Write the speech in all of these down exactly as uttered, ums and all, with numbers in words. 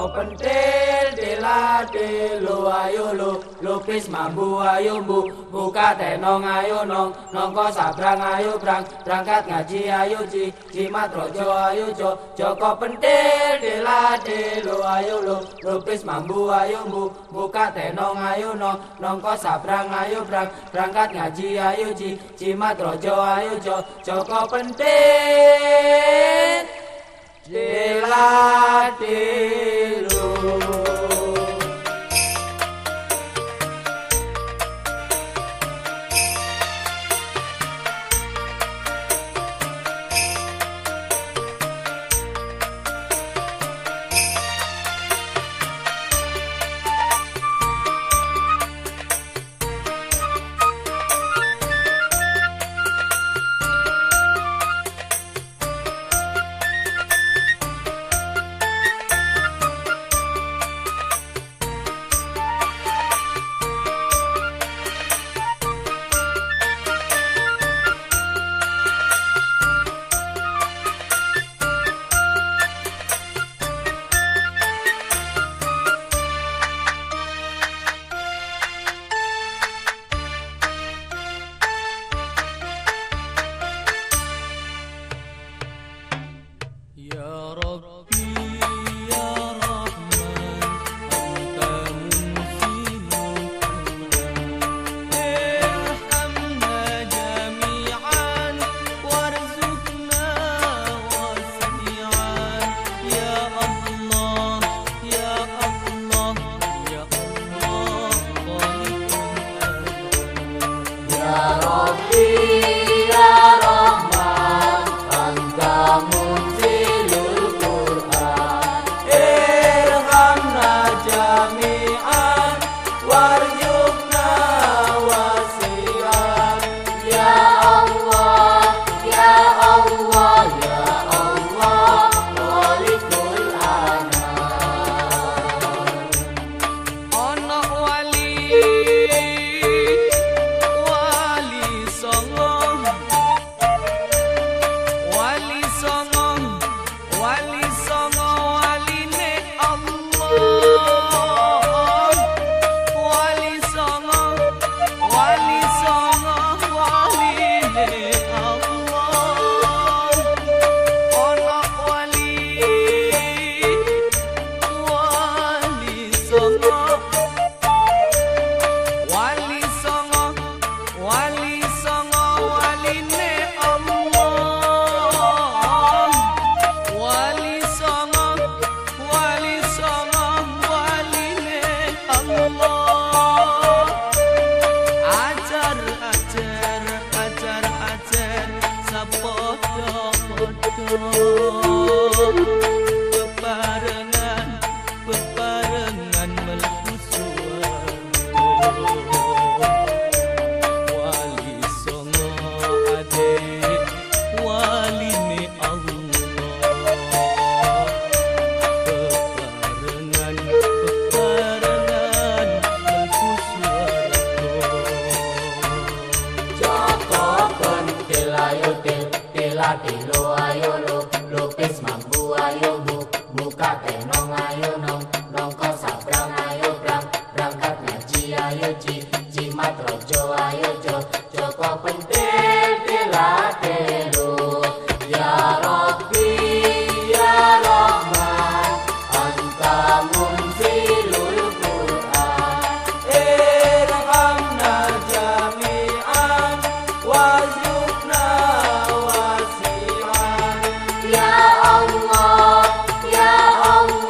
Joko pentil dilatih lu ayo lu lukis mambu ayo bu buka tenong ayo nong nongko sabrang ayo brang berangkat ngaji ayo ji jimat rojo ayo jo Joko pentil dilatih lu ayo lu lukis mambu ayo bu buka tenong ayo nong nongko sabrang ayo brang berangkat ngaji ayo ji jimat rojo ayo jo Joko pentil dilatih lu. Ya Allah, Ya Allah.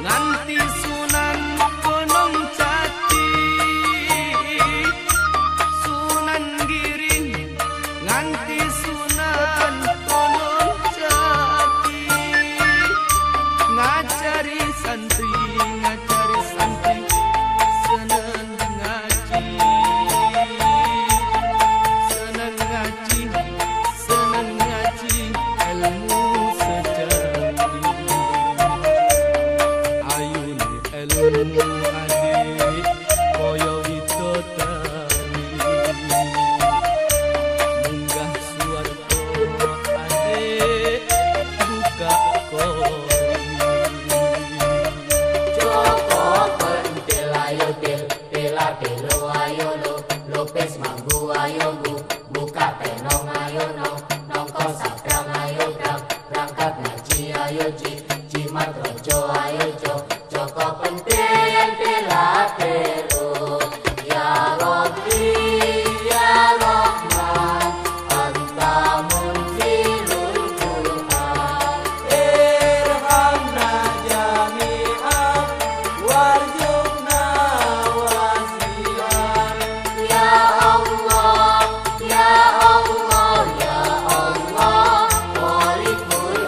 nganti Sunan Gunung Jati, Sunan Giring nganti Sunan Gunung Jati, ngajari santri ngajari santri seneng ngaji, seneng ngaji seneng ngaji ilmu sejati, ayune ilmu adik kaya widodari, munggah suwarga adik buka kori. Joko pentil ayo til, tila tilo ayo lo, lupis mambu ayo bu, buka tenong ayo nong, nongko sabrang ayo brang, berangkat ngaji ayo ji, jimat rojo ayo jo, Joko pentil tila tilo, ya Rabbi ya Rahman, anta munzilul Qur'an, irhamna jami'an, warjukna wasi'an, ya Allah ya Allah ya Allah, Khaliqul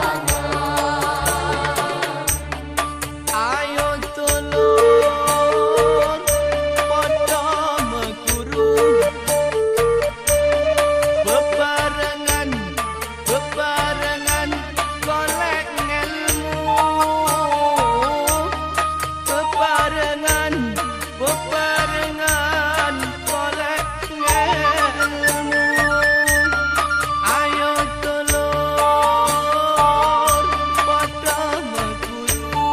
Anam. Ayo dulur padha meguru, bebarengan bebarengan golek ngelmu, bebarengan bebarengan golek ngelmu. Ayo dulur padha meguru,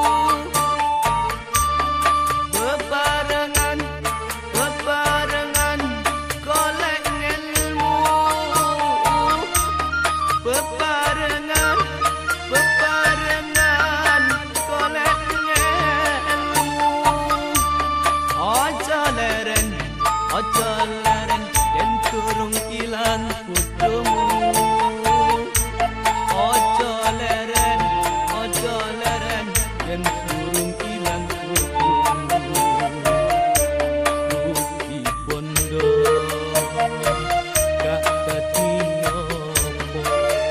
bebarengan bebarengan golek ngelmu, bebarengan bebarengan golek ngelmu. Aja leren aja leren yen durung ilang putumu, aja leren aja leren yen durung ilang putumu. Rugi bondo gak dadi nopo,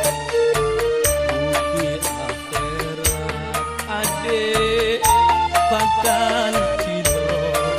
rugi akhirat adik bakal ciloko.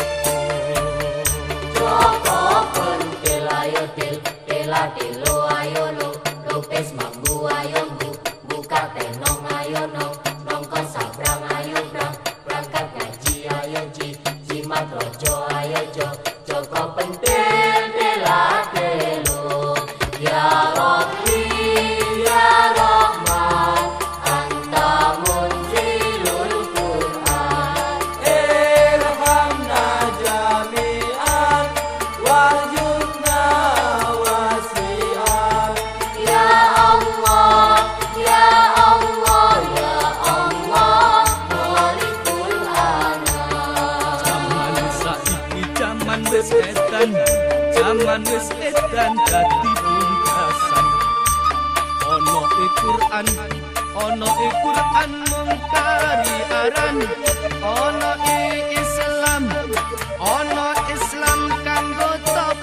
Joko pentil ayo til, tila tilo ayo lo, lupis mambu ayo bu, buka tenong ayo nong, nongko sabrang ayo brang, berangkat ngaji ayo ji, jimat rojo ayo jo, Joko pentil tila tilo, ya Rabbi ya Rahman, anta munzilul Qur'an, irhamna jami'an, warjukna wasi'an, ya Allah ya Allah ya Allah, Khaliqul Anam. Zaman saiki zaman wis edan, zaman wis edan dadi pungkasan. Ono e Quran, ono e Quran mung kari aran, ono e Islam, ono Islam kanggo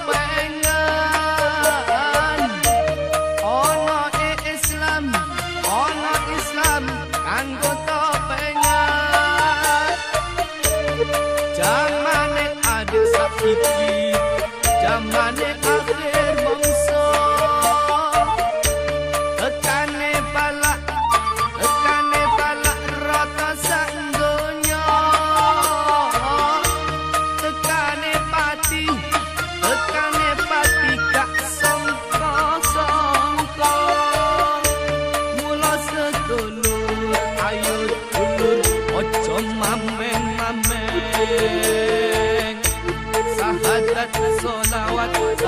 topengan, ono e Islam, ono Islam kanggo topengan. Jamane adil saiki, jamane akhir mangsa, tekane balak, tekane balak rata sak donya, tekane pati, tekane pati gak sangka-sangka. Mula sedulur ayo dulur ojo mameng-mameng, sahadat solawat